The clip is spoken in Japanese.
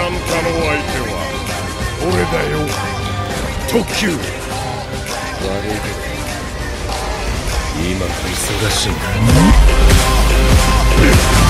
あんたの相手は俺だよ、特急。悪いけど今は忙しいんだ。